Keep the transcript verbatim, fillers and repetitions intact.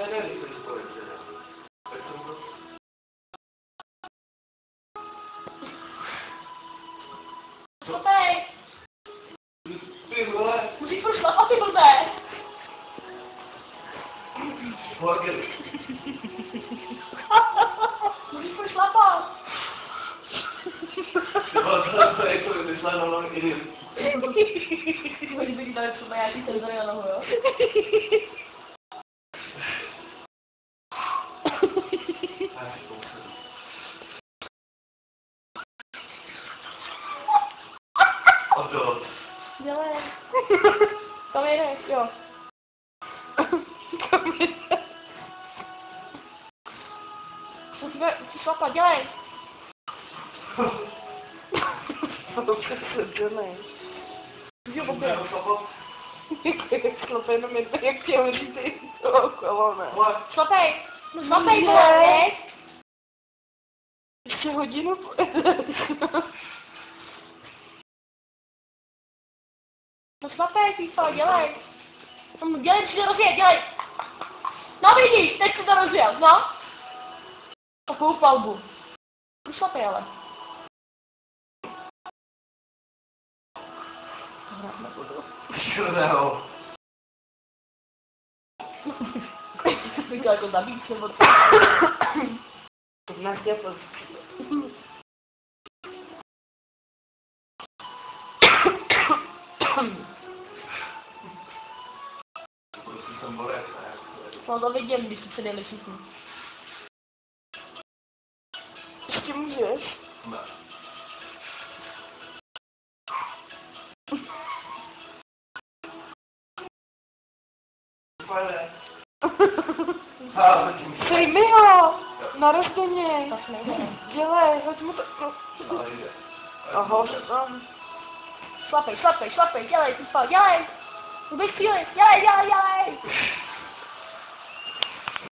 ne, když se to večer. Tak jsem to... Šlapej! Ty vole! Musíš furt šlapat, ty blbé! Horgel. Musíš furt šlapat! Ty vole, to je to vymyslel na nový idiot. Když by ti dali třeba nějaký senzory na nohu, jo? Odo. Dělej. Tam jdeš, jo. Tam jdeš. Musíme šlapat, dělej. To přece dělej. Jo, obě. Šlapej jenom jen tak, jak tě hodí ty okolo, ne? Šlapej. Šlapej, dělej. Ještě hodinu pojedeš. No šlapej, fífa, dělej. No, dělej, si to rozjet, dělej. No vidíš, teď si to rozjel, no. Takovou palbu. No šlapej, ale. Hrát nebudu. Škodého. Bych to jako zabít, nebo to. Nechtěl to. Prostě jsem borec, ne? No to vidím, když si sedeli všichni. Ještě můžeš? Ne. Pane. Dej mi ho! Narozeně! Tak nejde. Dělej, hoď mu to... No. Ale jde. Aha, tam. Šlapej, šlapej, šlapej, dělej, fífa, dělej. Vůbec chvíli, dělej, dělej, dělej.